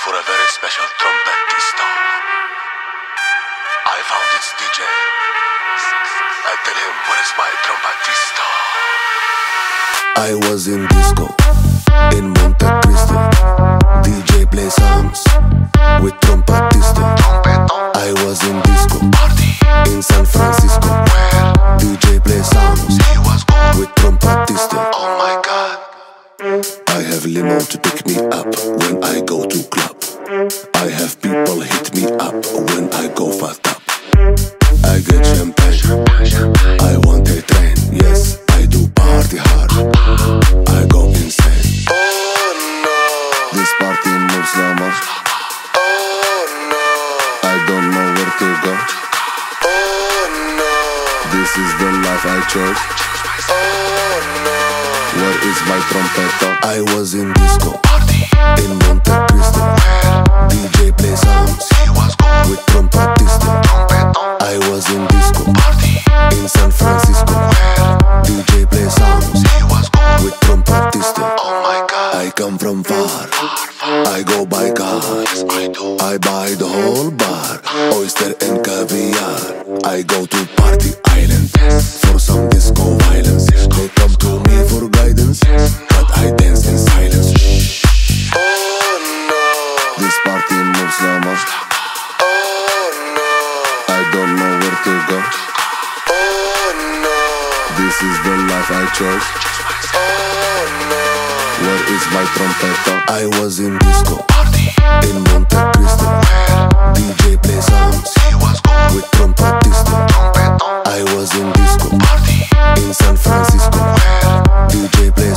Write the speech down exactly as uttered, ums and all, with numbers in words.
for a very special trumpetista. I found its D J. I tell him, where is my trumpetista? I was in disco in Monte Cristo. D J play songs with trumpetista. I was in disco in San Francisco. Where D J play songs he was with trumpetista. Oh my God. I have limo to pick me up when I go to club. I have people hit me up when I go fucked up. I get champagne, I want a train. Yes, I do party hard, I go insane. Oh no, this party moves so much. Oh no, I don't know where to go. Oh no, this is the life I chose. Oh no, where is my trompeta? I was in disco in Monte Cristo. D J play songs with trumpetista. I was in disco in San Francisco. D J play songs with trumpetista. Oh my God. I come from far, I go by cars. I buy the whole bar, oyster and caviar. I go to party island for some disco violence. They come to me for guidance, but I dance in silence. Oh no, this party moves so much. Oh no, I don't know where to go. Oh no, this is the life I chose. Oh no, where is my trompeta? I was in disco in Monte Cristo. D J play songs with trumpetista. I was in disco in San Francisco. D J play